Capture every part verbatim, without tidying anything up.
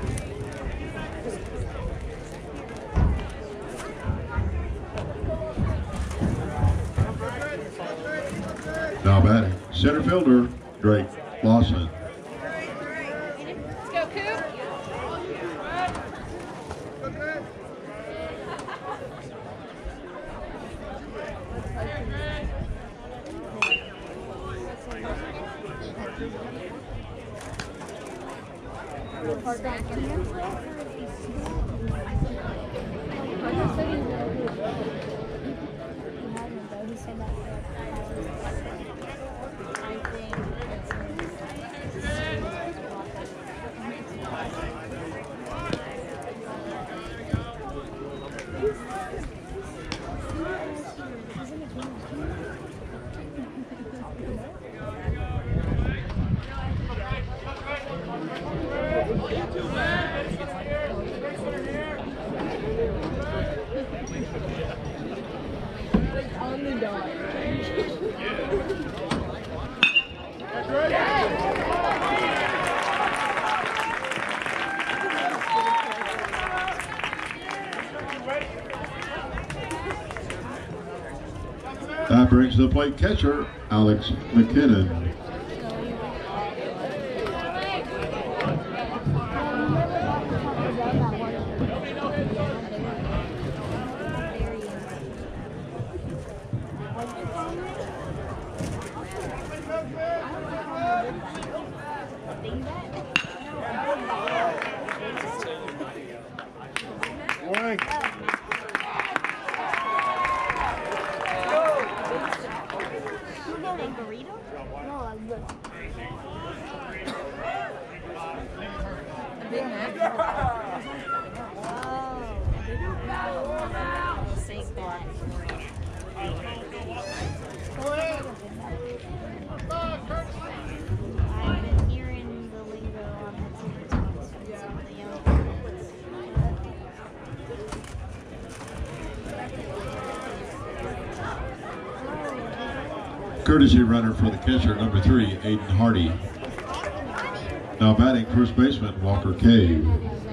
Now batting, center fielder, Drake Lawson. Let's go, Coop. That brings the plate catcher, Alex McKinnon. Courtesy runner for the catcher, number three, Aiden Hardy. Now batting, first baseman, Walker Cave.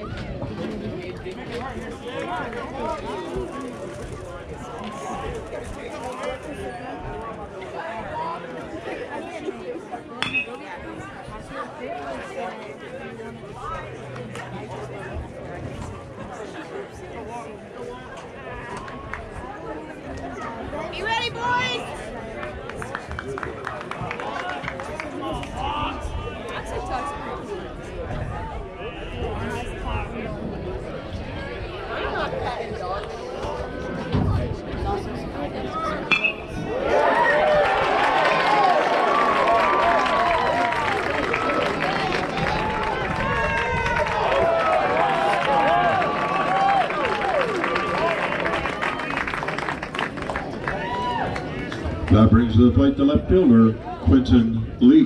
You ready, boys? That brings to the plate the left fielder, Quentin Leak.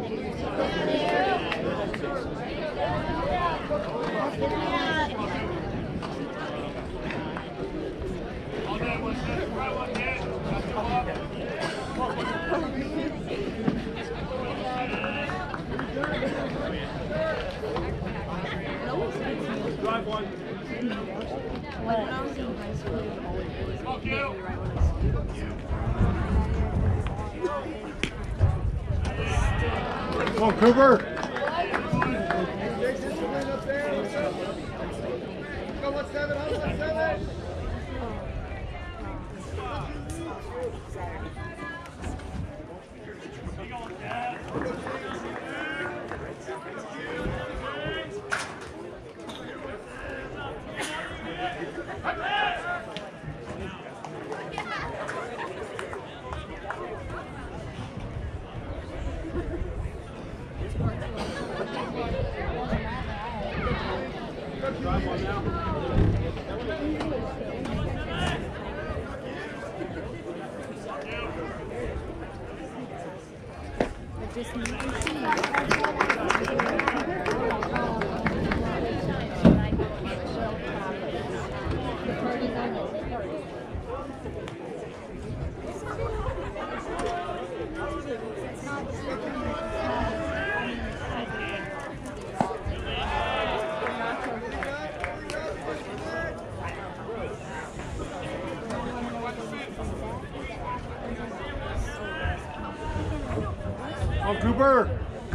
Come on, Cooper. On Cooper.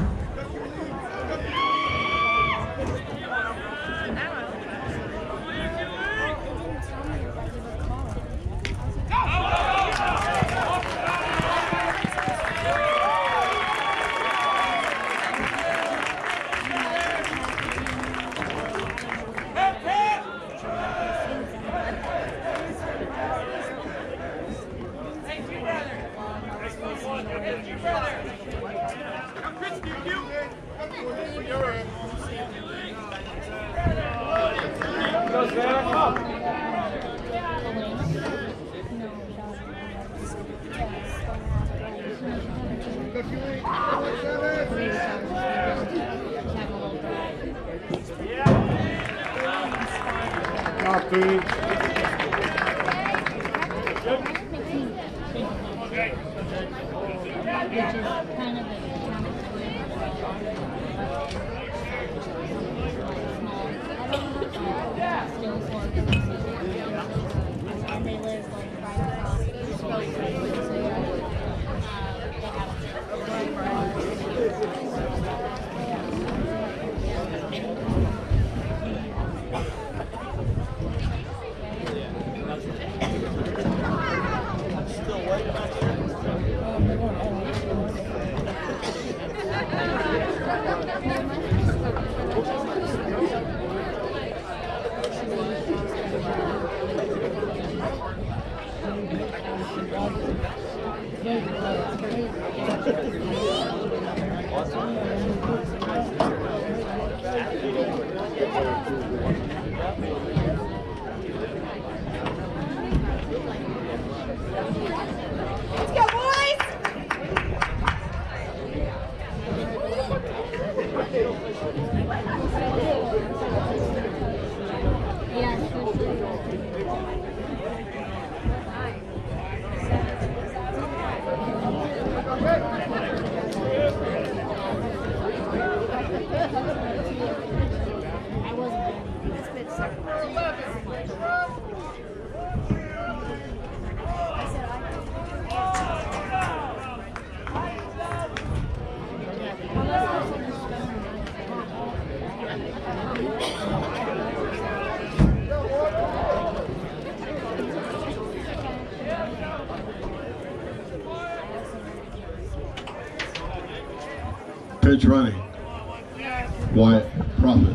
Let's go, boys! Pitch running. Wyatt Prophet.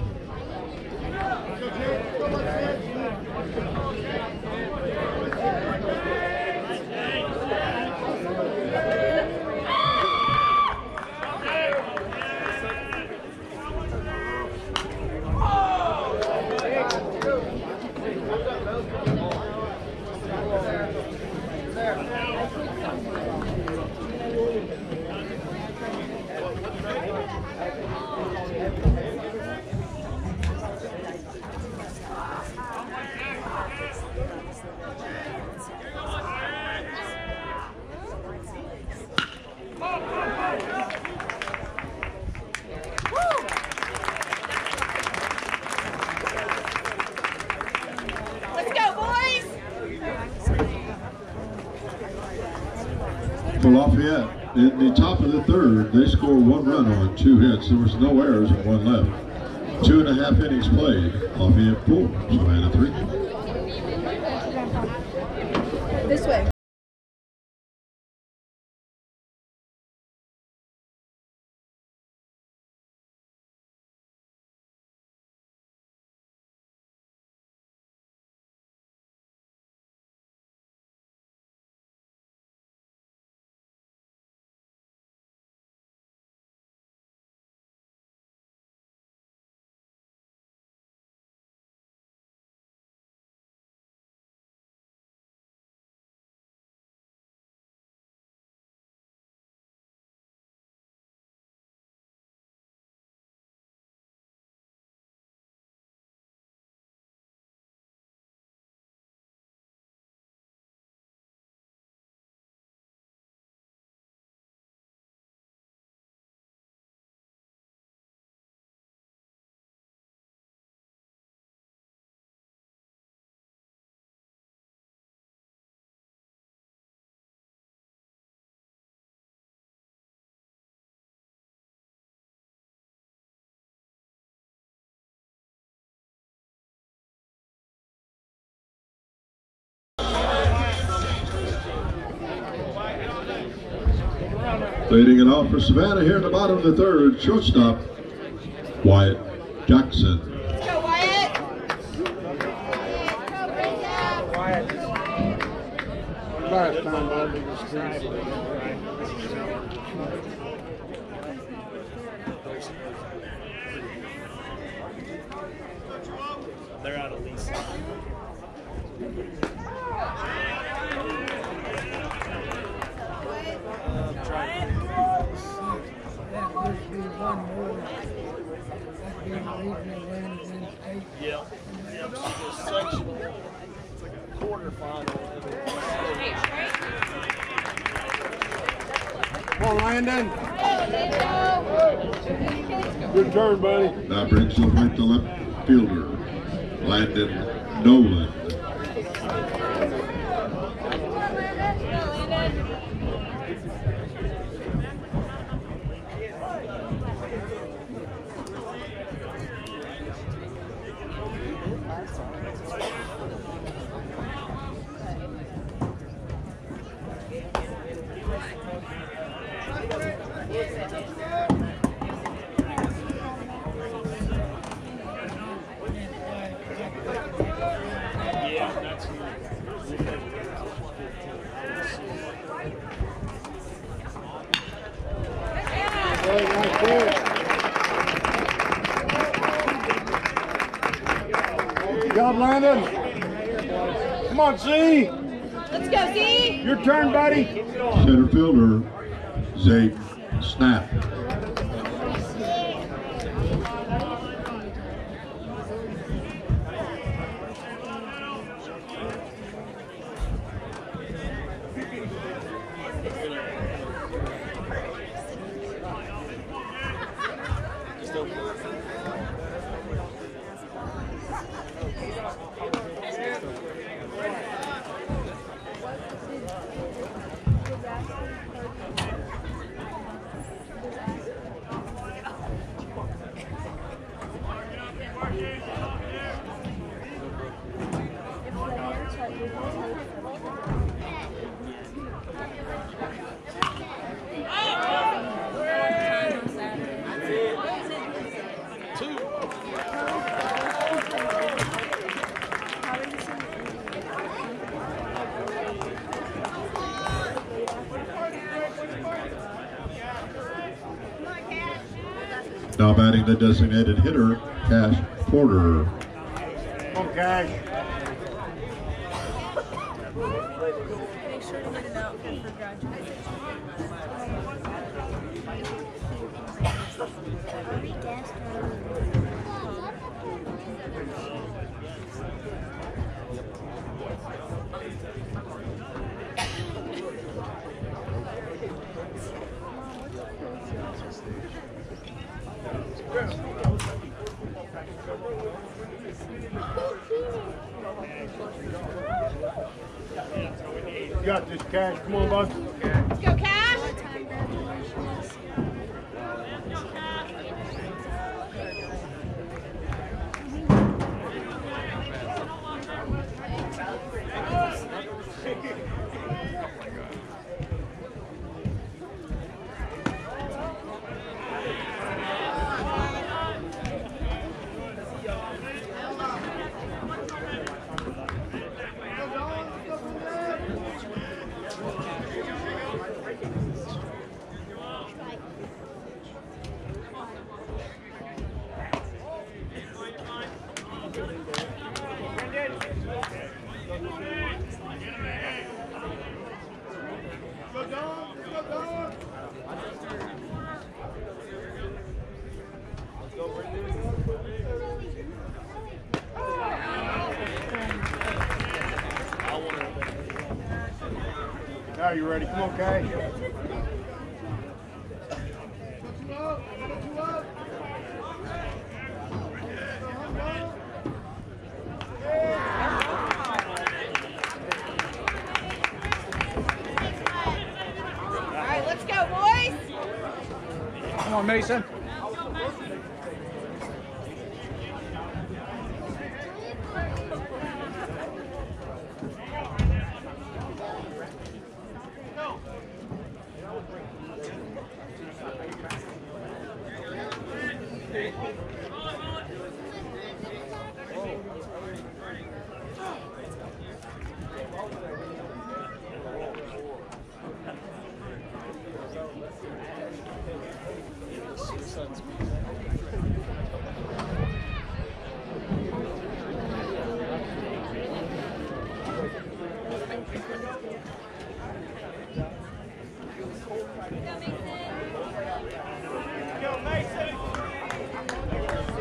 For Lafayette, in the top of the third, they scored one run on two hits. There was no errors and one left. Two and a half innings played. Lafayette four, Savannah three. This way. Leading it off for Savannah here in the bottom of the third, shortstop, Wyatt Jackson. Let's go, Wyatt. Last time I did the street. They're out of Lisa. That would be one more. That'd be regional and then state. Yep. Yep. The sectional quarterfinal. Come on, Landon. Good turn, buddy. Now brings the point to left fielder, Landon Nolan. Yeah, that's Very nice pitch. Good job, Landon. Come on, Z. Let's go, Z. Your turn, buddy. Center fielder, Zay Snap. Now batting the designated hitter, Cash Porter. Come on, Cash. Make sure to get an outfit for graduation. You got this, Cash. Come on, bud. Let's go, Cash. Now you ready? Come on, Cash. All right, let's go, boys. Come on, Mason.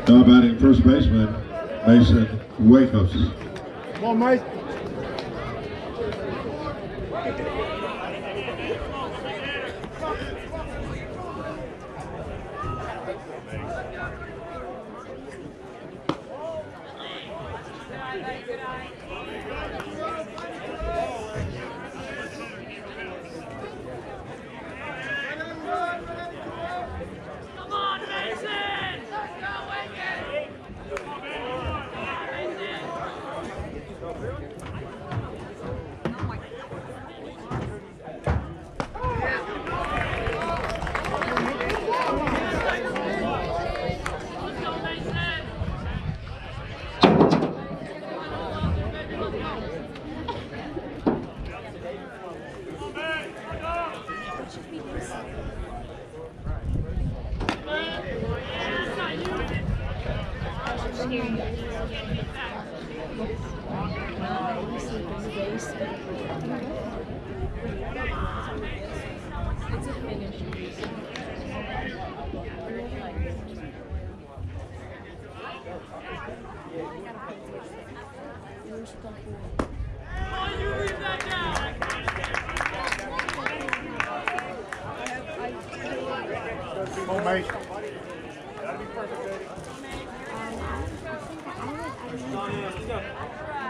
Now batting first baseman, Mason Wakos. Come on, Mason. Come on, Mason. Gotta be perfect, baby.